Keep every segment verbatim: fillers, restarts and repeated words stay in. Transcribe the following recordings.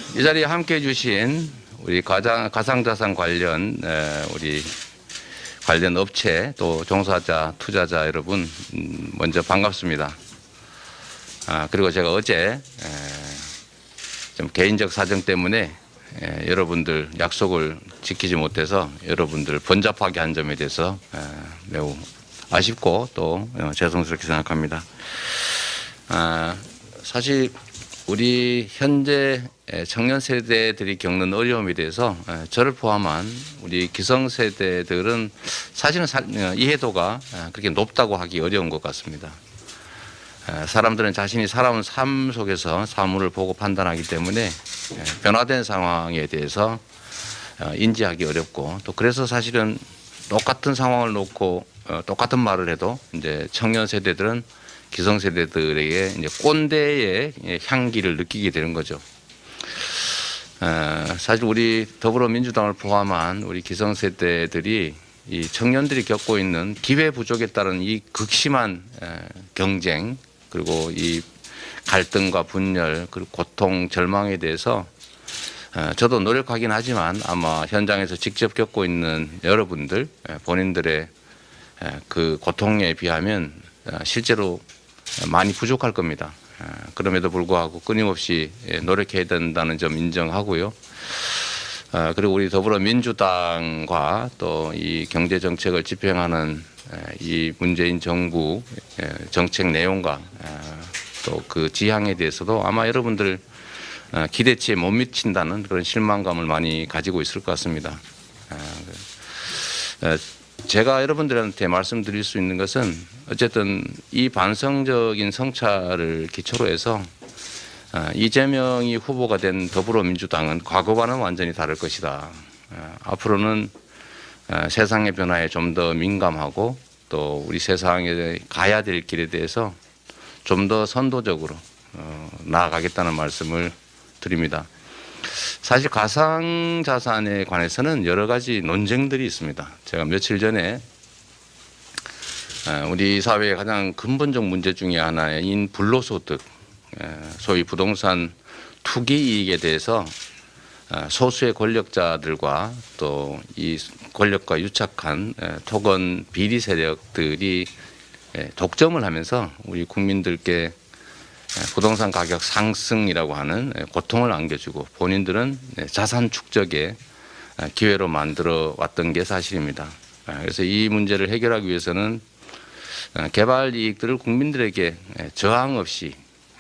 이 자리에 함께해 주신 우리 가상, 가상자산 관련 우리 관련 업체 또 종사자 투자자 여러분 먼저 반갑습니다. 아, 그리고 제가 어제 좀 개인적 사정 때문에 여러분들 약속을 지키지 못해서 여러분들 번잡하게 한 점에 대해서 매우 아쉽고 또 죄송스럽게 생각합니다. 아, 사실 우리 현재 청년 세대들이 겪는 어려움에 대해서 저를 포함한 우리 기성세대들은 사실은 이해도가 그렇게 높다고 하기 어려운 것 같습니다. 사람들은 자신이 살아온 삶 속에서 사물을 보고 판단하기 때문에 변화된 상황에 대해서 인지하기 어렵고 또 그래서 사실은 똑같은 상황을 놓고 똑같은 말을 해도 이제 청년 세대들은 기성세대들에게 이제 꼰대의 향기를 느끼게 되는 거죠. 사실 우리 더불어민주당을 포함한 우리 기성세대들이 이 청년들이 겪고 있는 기회 부족에 따른 이 극심한 경쟁 그리고 이 갈등과 분열 그리고 고통 절망에 대해서 저도 노력하긴 하지만 아마 현장에서 직접 겪고 있는 여러분들 본인들의 그 고통에 비하면 실제로 많이 부족할 겁니다. 그럼에도 불구하고 끊임없이 노력해야 된다는 점 인정하고요. 그리고 우리 더불어민주당과 또 이 경제정책을 집행하는 이 문재인 정부 정책 내용과 또 그 지향에 대해서도 아마 여러분들 기대치에 못 미친다는 그런 실망감을 많이 가지고 있을 것 같습니다. 제가 여러분들한테 말씀드릴 수 있는 것은 어쨌든 이 반성적인 성찰을 기초로 해서 이재명이 후보가 된 더불어민주당은 과거와는 완전히 다를 것이다. 앞으로는 세상의 변화에 좀 더 민감하고 또 우리 세상에 가야 될 길에 대해서 좀 더 선도적으로 나아가겠다는 말씀을 드립니다. 사실 가상자산에 관해서는 여러 가지 논쟁들이 있습니다. 제가 며칠 전에 우리 사회의 가장 근본적 문제 중에 하나인 불로소득, 소위 부동산 투기 이익에 대해서 소수의 권력자들과 또 이 권력과 유착한 토건 비리 세력들이 독점을 하면서 우리 국민들께 부동산 가격 상승이라고 하는 고통을 안겨주고 본인들은 자산 축적의 기회로 만들어 왔던 게 사실입니다. 그래서 이 문제를 해결하기 위해서는 개발 이익들을 국민들에게 저항 없이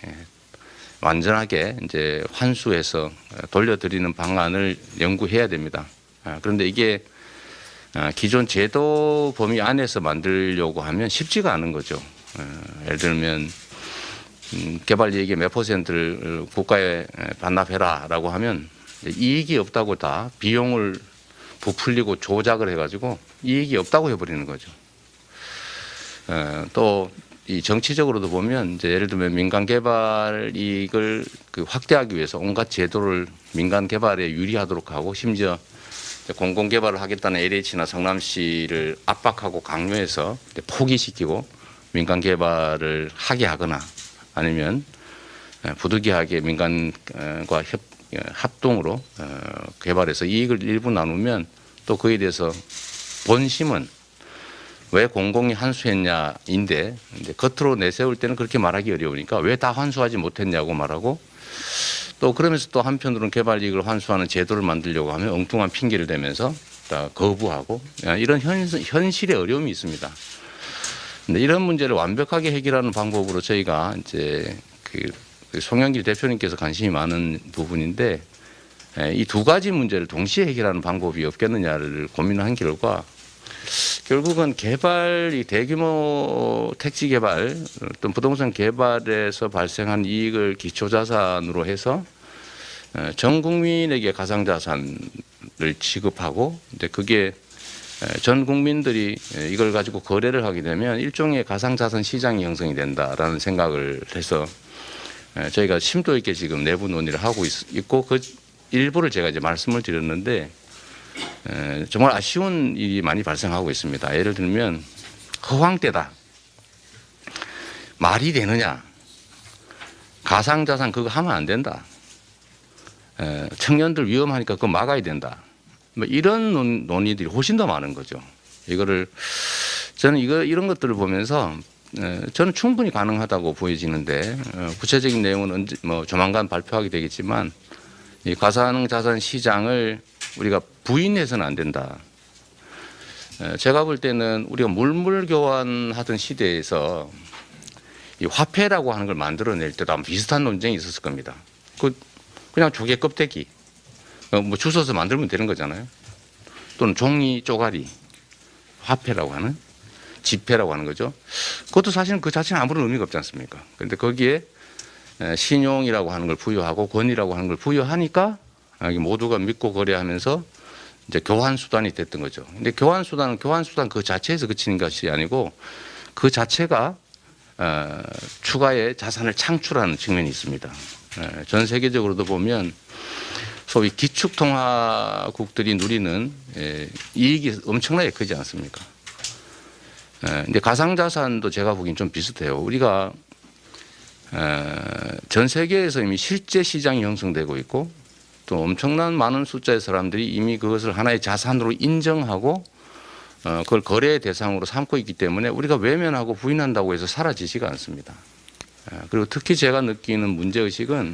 완전하게 이제 환수해서 돌려드리는 방안을 연구해야 됩니다. 그런데 이게 기존 제도 범위 안에서 만들려고 하면 쉽지가 않은 거죠. 예를 들면 개발 이익의 몇 퍼센트를 국가에 반납해라라고 하면 이익이 없다고 다 비용을 부풀리고 조작을 해가지고 이익이 없다고 해버리는 거죠. 또 이 정치적으로도 보면 이제 예를 들면 민간 개발 이익을 그 확대하기 위해서 온갖 제도를 민간 개발에 유리하도록 하고 심지어 공공 개발을 하겠다는 엘에이치나 성남시를 압박하고 강요해서 포기시키고 민간 개발을 하게 하거나 아니면 부득이하게 민간과 협, 합동으로 개발해서 이익을 일부 나누면 또 그에 대해서 본심은 왜 공공이 환수했냐인데 이제 겉으로 내세울 때는 그렇게 말하기 어려우니까 왜 다 환수하지 못했냐고 말하고 또 그러면서 또 한편으로는 개발 이익을 환수하는 제도를 만들려고 하면 엉뚱한 핑계를 대면서 다 거부하고 이런 현, 현실의 어려움이 있습니다. 근데 이런 문제를 완벽하게 해결하는 방법으로 저희가 이제 그 송영길 대표님께서 관심이 많은 부분인데 이 두 가지 문제를 동시에 해결하는 방법이 없겠느냐를 고민한 결과 결국은 개발, 이 대규모 택지 개발, 어떤 부동산 개발에서 발생한 이익을 기초자산으로 해서 전 국민에게 가상자산을 지급하고 이제 그게 전 국민들이 이걸 가지고 거래를 하게 되면 일종의 가상자산 시장이 형성이 된다라는 생각을 해서 저희가 심도 있게 지금 내부 논의를 하고 있고 그 일부를 제가 이제 말씀을 드렸는데 정말 아쉬운 일이 많이 발생하고 있습니다. 예를 들면 허황되다. 말이 되느냐. 가상자산 그거 하면 안 된다. 에, 청년들 위험하니까 그거 막아야 된다. 뭐 이런 논, 논의들이 훨씬 더 많은 거죠. 이거를 저는 이거 이런 것들을 보면서 에, 저는 충분히 가능하다고 보여지는데 어, 구체적인 내용은 언제, 뭐 조만간 발표하게 되겠지만 이 가상자산 시장을 우리가 부인해서는 안 된다. 에, 제가 볼 때는 우리가 물물 교환하던 시대에서 이 화폐라고 하는 걸 만들어낼 때도 아마 비슷한 논쟁이 있었을 겁니다. 그 그냥 조개 껍데기 어, 뭐 주워서 만들면 되는 거잖아요. 또는 종이 쪼가리 화폐라고 하는 지폐라고 하는 거죠. 그것도 사실은 그 자체는 아무런 의미가 없지 않습니까? 그런데 거기에 신용이라고 하는 걸 부여하고 권위라고 하는 걸 부여하니까 모두가 믿고 거래하면서 이제 교환 수단이 됐던 거죠. 근데 교환 수단은 교환 수단 그 자체에서 그치는 것이 아니고 그 자체가 어, 추가의 자산을 창출하는 측면이 있습니다. 예, 전 세계적으로도 보면 소위 기축통화국들이 누리는 예, 이익이 엄청나게 크지 않습니까? 예, 근데 가상자산도 제가 보기엔 좀 비슷해요. 우리가 에, 전 세계에서 이미 실제 시장이 형성되고 있고 또 엄청난 많은 숫자의 사람들이 이미 그것을 하나의 자산으로 인정하고 어, 그걸 거래의 대상으로 삼고 있기 때문에 우리가 외면하고 부인한다고 해서 사라지지가 않습니다. 에, 그리고 특히 제가 느끼는 문제의식은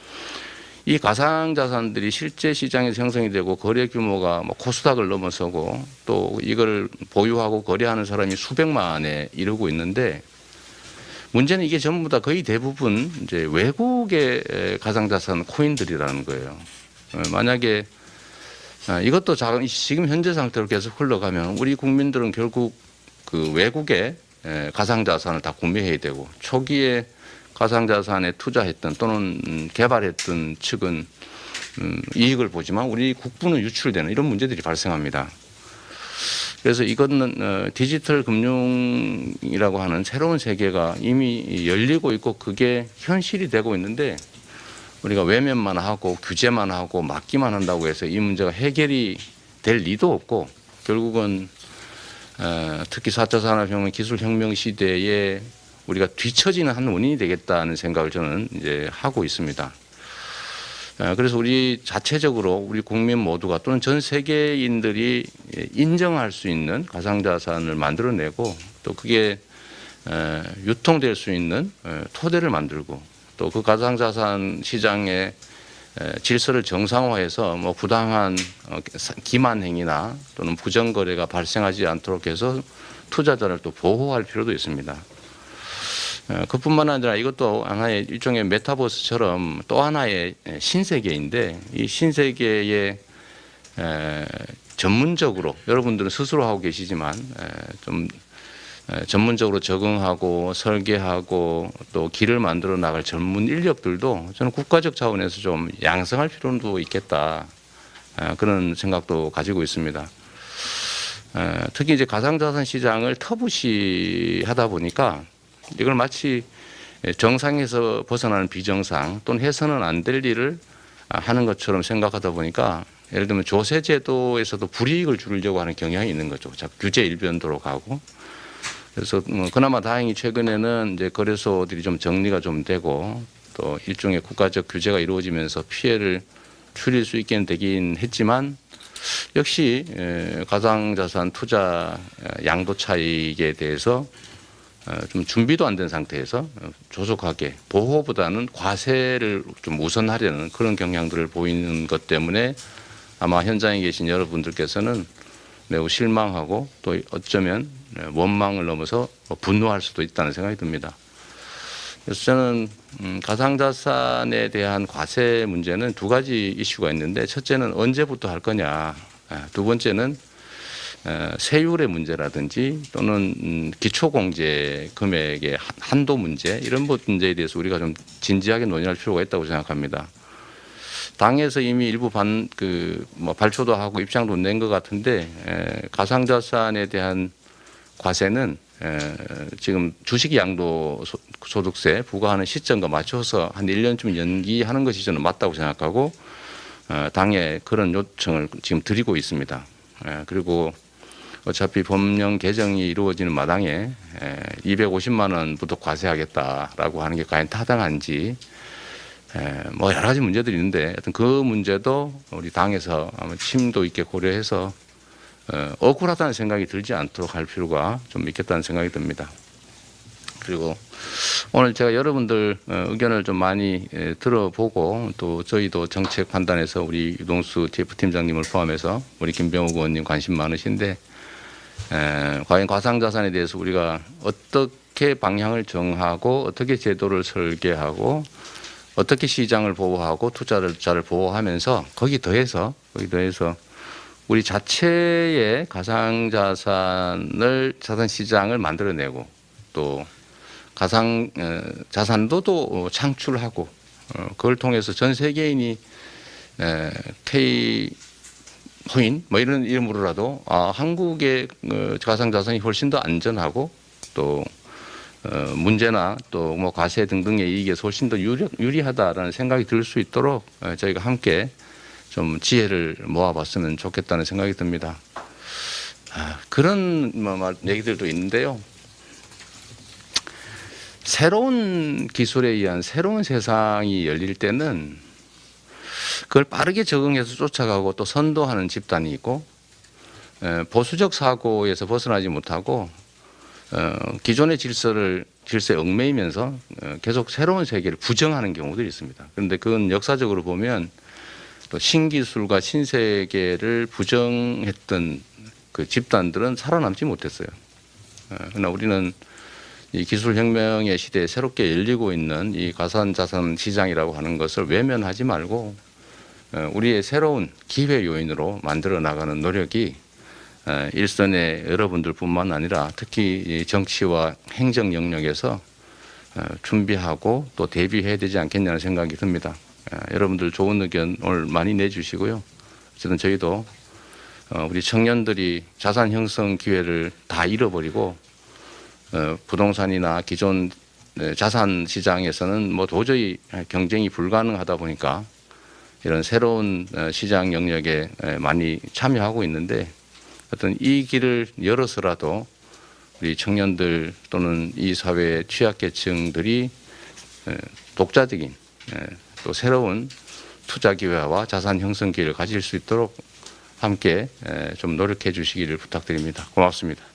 이 가상자산들이 실제 시장에서 형성이 되고 거래 규모가 뭐 코스닥을 넘어서고 또 이걸 보유하고 거래하는 사람이 수백만에 이르고 있는데 문제는 이게 전부 다 거의 대부분 이제 외국의 가상자산 코인들이라는 거예요. 만약에 이것도 지금 현재 상태로 계속 흘러가면 우리 국민들은 결국 그 외국의 가상자산을 다 구매해야 되고 초기에 가상자산에 투자했던 또는 개발했던 측은 이익을 보지만 우리 국부는 유출되는 이런 문제들이 발생합니다. 그래서 이거는 디지털 금융이라고 하는 새로운 세계가 이미 열리고 있고 그게 현실이 되고 있는데 우리가 외면만 하고 규제만 하고 막기만 한다고 해서 이 문제가 해결이 될 리도 없고 결국은 특히 사 차 산업혁명 기술혁명 시대에 우리가 뒤처지는 한 원인이 되겠다는 생각을 저는 이제 하고 있습니다. 그래서 우리 자체적으로 우리 국민 모두가 또는 전 세계인들이 인정할 수 있는 가상자산을 만들어내고 또 그게 유통될 수 있는 토대를 만들고 또 그 가상자산 시장의 질서를 정상화해서 뭐 부당한 기만 행위나 또는 부정거래가 발생하지 않도록 해서 투자자를 또 보호할 필요도 있습니다. 그뿐만 아니라 이것도 하나의 일종의 메타버스처럼 또 하나의 신세계인데 이 신세계에 전문적으로 여러분들은 스스로 하고 계시지만 좀 전문적으로 적응하고 설계하고 또 길을 만들어 나갈 전문 인력들도 저는 국가적 차원에서 좀 양성할 필요도 있겠다 그런 생각도 가지고 있습니다. 특히 이제 가상자산 시장을 터부시하다 보니까 이걸 마치 정상에서 벗어나는 비정상 또는 해서는 안 될 일을 하는 것처럼 생각하다 보니까 예를 들면 조세제도에서도 불이익을 주려고 하는 경향이 있는 거죠. 규제 일변도로 가고. 그래서 그나마 다행히 최근에는 이제 거래소들이 좀 정리가 좀 되고 또 일종의 국가적 규제가 이루어지면서 피해를 줄일 수 있게 되긴 했지만 역시 가상자산 투자 양도 차익에 대해서 좀 준비도 안 된 상태에서 조속하게 보호보다는 과세를 좀 우선하려는 그런 경향들을 보이는 것 때문에 아마 현장에 계신 여러분들께서는 매우 실망하고 또 어쩌면 원망을 넘어서 분노할 수도 있다는 생각이 듭니다. 그래서 저는 가상자산에 대한 과세 문제는 두 가지 이슈가 있는데 첫째는 언제부터 할 거냐, 두 번째는 세율의 문제라든지 또는 기초공제 금액의 한도 문제 이런 문제에 대해서 우리가 좀 진지하게 논의할 필요가 있다고 생각합니다. 당에서 이미 일부 반, 그, 뭐 발표도 하고 입장도 낸 것 같은데 에, 가상자산에 대한 과세는 에, 지금 주식 양도 소득세 부과하는 시점과 맞춰서 한 일 년쯤 연기하는 것이 저는 맞다고 생각하고 어, 당에 그런 요청을 지금 드리고 있습니다. 에, 그리고 어차피 법령 개정이 이루어지는 마당에 이백오십만 원부터 과세하겠다라고 하는 게 과연 타당한지 에, 뭐 여러 가지 문제들이 있는데 하여튼 그 문제도 우리 당에서 아마 심도 있게 고려해서 어, 억울하다는 생각이 들지 않도록 할 필요가 좀 있겠다는 생각이 듭니다. 그리고 오늘 제가 여러분들 의견을 좀 많이 들어보고 또 저희도 정책 판단에서 우리 유동수 티에프팀장님을 포함해서 우리 김병욱 의원님 관심 많으신데 에, 과연 가상자산에 대해서 우리가 어떻게 방향을 정하고 어떻게 제도를 설계하고 어떻게 시장을 보호하고 투자를 자를 보호하면서 거기 더해서 거기 더해서 우리 자체의 가상자산을 자산 시장을 만들어내고 또 가상 자산도 또 창출하고 그걸 통해서 전 세계인이 K 코인 뭐 이런 이름으로라도 아, 한국의 가상 자산이 훨씬 더 안전하고 또 문제나 또 뭐 과세 등등의 이익에서 훨씬 더 유리, 유리하다라는 생각이 들 수 있도록 저희가 함께 좀 지혜를 모아봤으면 좋겠다는 생각이 듭니다. 아, 그런 뭐 얘기들도 있는데요. 새로운 기술에 의한 새로운 세상이 열릴 때는 그걸 빠르게 적응해서 쫓아가고 또 선도하는 집단이 있고 보수적 사고에서 벗어나지 못하고 기존의 질서를 질서에 얽매이면서 계속 새로운 세계를 부정하는 경우들이 있습니다. 그런데 그건 역사적으로 보면 또 신기술과 신세계를 부정했던 그 집단들은 살아남지 못했어요. 그러나 우리는 이 기술혁명의 시대에 새롭게 열리고 있는 이 가상자산 시장이라고 하는 것을 외면하지 말고 우리의 새로운 기회 요인으로 만들어 나가는 노력이 일선의 여러분들뿐만 아니라 특히 정치와 행정 영역에서 준비하고 또 대비해야 되지 않겠냐는 생각이 듭니다. 여러분들 좋은 의견 오늘 많이 내주시고요. 어쨌든 저희도 우리 청년들이 자산 형성 기회를 다 잃어버리고 부동산이나 기존 자산 시장에서는 뭐 도저히 경쟁이 불가능하다 보니까 이런 새로운 시장 영역에 많이 참여하고 있는데 어떤 이 길을 열어서라도 우리 청년들 또는 이 사회의 취약계층들이 독자적인 또 새로운 투자 기회와 자산 형성 기회를 가질 수 있도록 함께 좀 노력해 주시기를 부탁드립니다. 고맙습니다.